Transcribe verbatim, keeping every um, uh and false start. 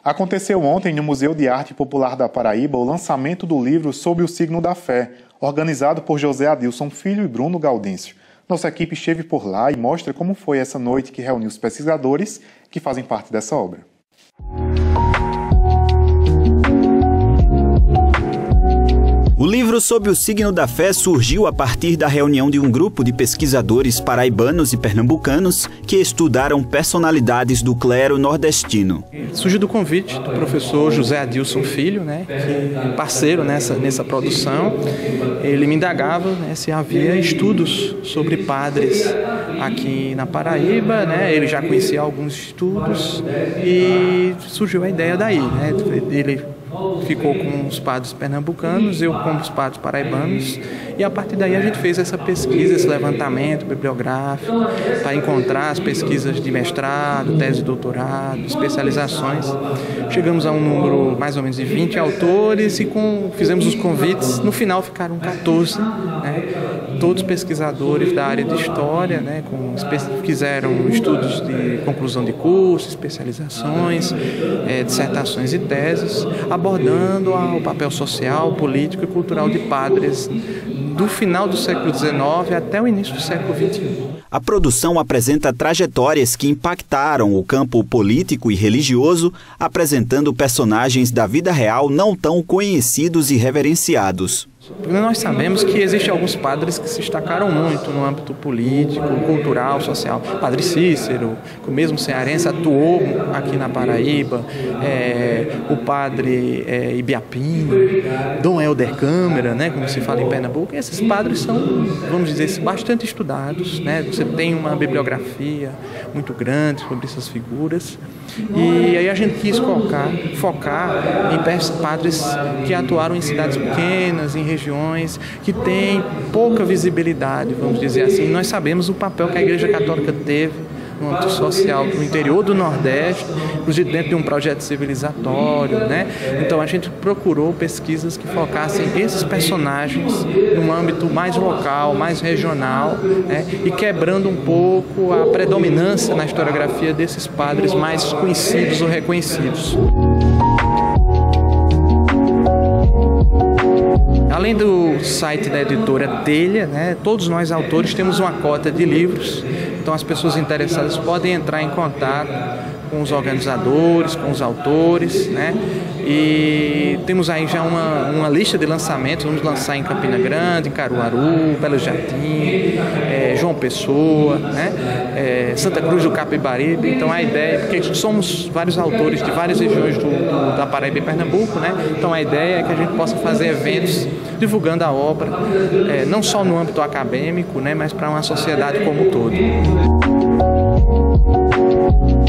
Aconteceu ontem no Museu de Arte Popular da Paraíba o lançamento do livro Sob o Signo da Fé, organizado por José Adilson Filho e Bruno Gaudêncio. Nossa equipe esteve por lá e mostra como foi essa noite que reuniu os pesquisadores que fazem parte dessa obra. O livro Sob o Signo da Fé surgiu a partir da reunião de um grupo de pesquisadores paraibanos e pernambucanos que estudaram personalidades do clero nordestino. Surgiu do convite do professor José Adilson Filho, né, que é parceiro nessa, nessa produção. Ele me indagava, né, se havia estudos sobre padres aqui na Paraíba, né, ele já conhecia alguns estudos e surgiu a ideia daí, né, ele ficou com os padres pernambucanos, eu com os padres paraibanos, e a partir daí a gente fez essa pesquisa, esse levantamento bibliográfico para encontrar as pesquisas de mestrado, tese de doutorado, especializações. Chegamos a um número mais ou menos de vinte autores e com, fizemos os convites, no final ficaram quatorze, né? Todos pesquisadores da área de história, né? Com, fizeram estudos de conclusão de curso, especializações, é, dissertações e teses, abordando o papel social, político e cultural de padres do final do século dezenove até o início do século vinte e um. A produção apresenta trajetórias que impactaram o campo político e religioso, apresentando personagens da vida real não tão conhecidos e reverenciados. Nós sabemos que existem alguns padres que se destacaram muito no âmbito político, cultural, social. Padre Cícero, que o mesmo cearense, atuou aqui na Paraíba, é, o padre é, Ibiapim, Dom Helder Câmara, né, como se fala em Pernambuco. E esses padres são, vamos dizer, bastante estudados, né? Você tem uma bibliografia muito grande sobre essas figuras. E aí a gente quis focar, focar em padres que atuaram em cidades pequenas, em regiões que têm pouca visibilidade, vamos dizer assim. Nós sabemos o papel que a Igreja Católica teve no âmbito social no interior do Nordeste, inclusive dentro de um projeto civilizatório, né? Então a gente procurou pesquisas que focassem esses personagens num âmbito mais local, mais regional, né? E quebrando um pouco a predominância na historiografia desses padres mais conhecidos ou reconhecidos. Além do site da editora Telha, né, todos nós autores temos uma cota de livros, então as pessoas interessadas podem entrar em contato com os organizadores, com os autores, né? E temos aí já uma, uma lista de lançamentos, vamos lançar em Campina Grande, em Caruaru, Belo Jardim, é, João Pessoa, né? É, Santa Cruz do Capibaribe. Então a ideia, porque somos vários autores de várias regiões do, do, da Paraíba e Pernambuco, né? Então a ideia é que a gente possa fazer eventos divulgando a obra, é, não só no âmbito acadêmico, né? Mas para uma sociedade como um todo.